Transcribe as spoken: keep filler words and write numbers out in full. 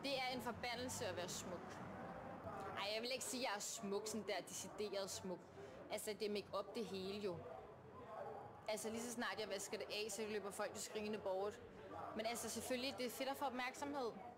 Det er en forbandelse at være smuk. Ej, jeg vil ikke sige, at jeg er smuk, sådan der decideret smuk. Altså, det er make-up det hele jo. Altså, lige så snart jeg vasker det af, så løber folk jo skrigende bort. Men altså, selvfølgelig, det er fedt at få opmærksomhed.